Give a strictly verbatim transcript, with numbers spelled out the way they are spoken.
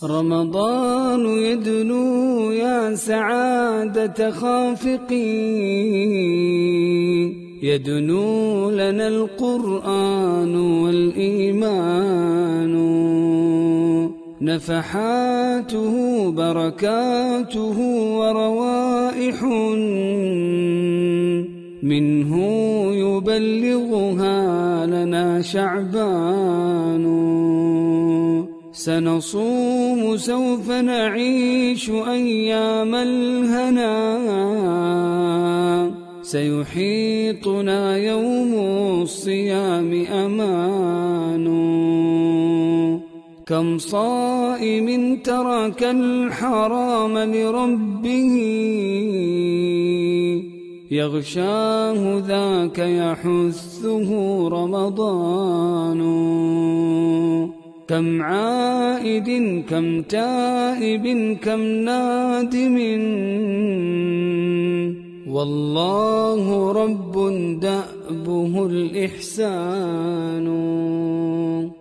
رمضان يدنو يا سعادة خافقين، يدنو لنا القرآن والإيمان، نفحاته بركاته وروائح منه يبلغها لنا شعبان. سنصوم سوف نعيش أيام الهنا، سيحيطنا يوم الصيام أمان. كم صائم ترك الحرام لربه، يغشاه ذاك يحثه رمضان. كم عائد كم تائب كم نادم، والله رب دأبه الإحسان.